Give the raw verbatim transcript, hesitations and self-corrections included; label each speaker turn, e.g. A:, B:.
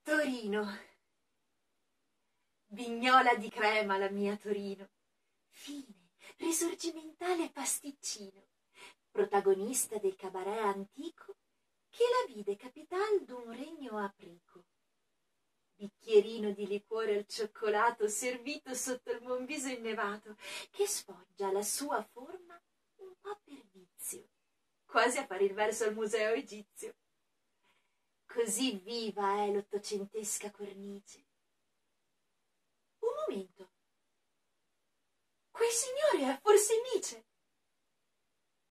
A: Torino. Vignola di crema la mia Torino, fine, risorgimentale e pasticcino, protagonista del cabaret antico che la vide capital d'un regno aprico. Bicchierino di liquore al cioccolato servito sotto il Monviso innevato, che sfoggia la sua forma un po' per vizio, quasi a fare il verso al museo egizio. Così viva è l'ottocentesca cornice. Un momento, quel signore è forse Nietzsche?